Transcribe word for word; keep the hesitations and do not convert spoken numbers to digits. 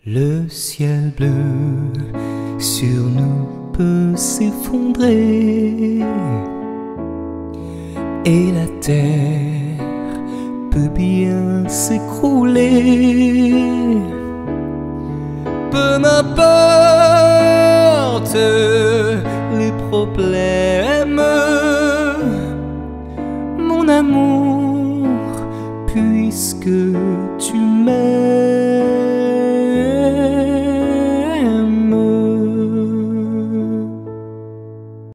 Le ciel bleu sur nous peut s'effondrer et la terre peut bien s'écrouler. Peu m'importe les problèmes, mon amour, puisque tu m'aimes.